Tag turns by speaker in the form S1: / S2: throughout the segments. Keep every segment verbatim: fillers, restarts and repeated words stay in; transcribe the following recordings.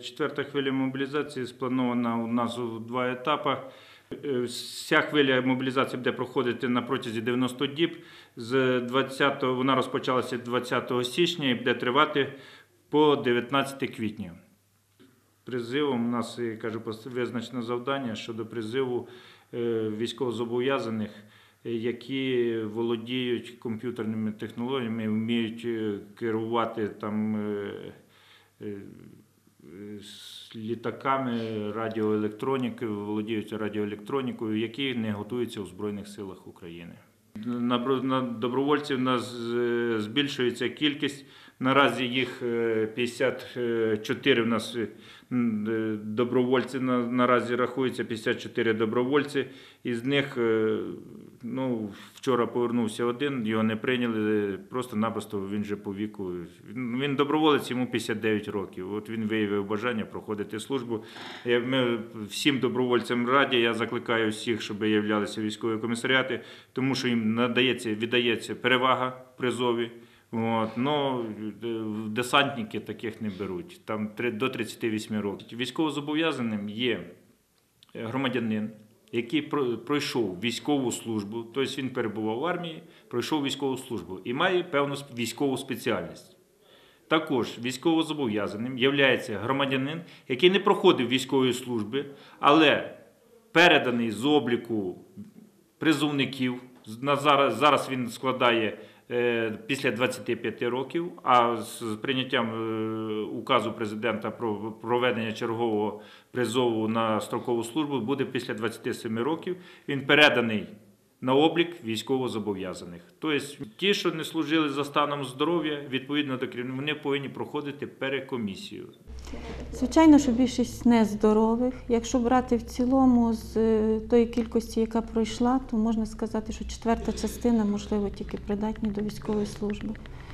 S1: Четверта хвиля мобілізації спланована у нас у два етапи. Вся хвиля мобілізації буде проходити на протязі дев'яноста діб. З двадцятого, вона розпочалася двадцятого січня і буде тривати по дев'ятнадцяте квітня. Призивом у нас, я кажу, визначено завдання щодо призиву військовозобов'язаних, які володіють комп'ютерними технологіями, вміють керувати там літаками, радіоелектронікою, володіють радіоелектронікою, які не готуються у Збройних силах України. На добровольців у нас збільшується кількість. Наразі їх п'ятдесят чотири в нас добровольці, наразі рахується п'ятдесят чотири добровольці. Із них, ну, вчора повернувся один, його не прийняли, просто-напросто він же по віку. Він доброволець, йому п'ятдесят дев'ять років. От він виявив бажання проходити службу. Ми всім добровольцям раді, я закликаю всіх, щоб являлися військові комісаріати, тому що їм надається, віддається перевага призові. От, но десантники таких не беруть, там до тридцяти восьми років. Військовозобов'язаним є громадянин, який пройшов військову службу, тобто він перебував в армії, пройшов військову службу і має певну військову спеціальність. Також військовозобов'язаним є громадянин, який не проходив військової служби, але переданий з обліку призовників. Зараз, зараз він складає після двадцяти п'яти років, а з прийняттям указу президента про проведення чергового призову на строкову службу буде після двадцяти семи років. Він переданий на облік військовозобов'язаних. Тобто ті, що не служили за станом здоров'я, відповідно до керівництва, вони повинні проходити перекомісію.
S2: Звичайно, що більшість нездорових. Якщо брати в цілому з тої кількості, яка пройшла, то можна сказати, що четверта частина, можливо, тільки придатні до військової служби.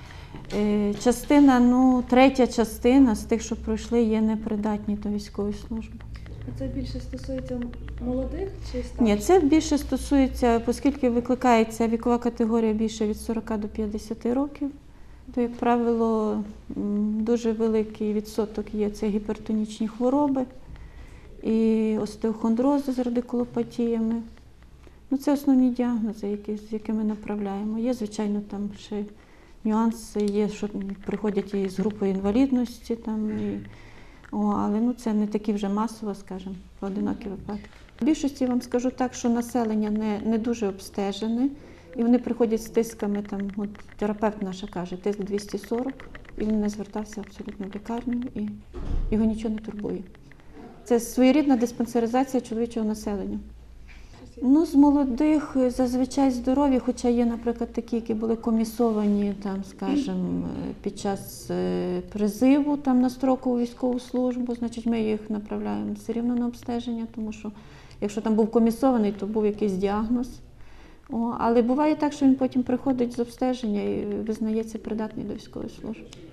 S2: Частина, ну, третя частина з тих, що пройшли, є непридатні до військової служби.
S3: А це більше стосується молодих чи старших?
S2: Ні, це більше стосується, оскільки викликається вікова категорія більше від сорока до п'ятдесяти років, то, як правило, дуже великий відсоток є це гіпертонічні хвороби і остеохондрози з радикулопатіями. Ну, це основні діагнози, які, з якими направляємо. Є, звичайно, там ще нюанси, є, що приходять і з групою інвалідності, там, і, о, але ну, це не такі вже масово, скажімо, поодинокі випадки. В більшості, вам скажу так, що населення не, не дуже обстежене, і вони приходять з тисками, там, от терапевт наша каже, тиск двісті сорок, і він не звертався абсолютно в лікарню, і його нічого не турбує. Це своєрідна диспансеризація чоловічого населення. Ну, з молодих зазвичай здорові, хоча є, наприклад, такі, які були комісовані, там, скажімо, під час призиву там, на строкову військову службу, значить ми їх направляємо все рівно на обстеження, тому що якщо там був комісований, то був якийсь діагноз. О, але буває так, що він потім приходить з обстеження і визнається придатний до військової служби.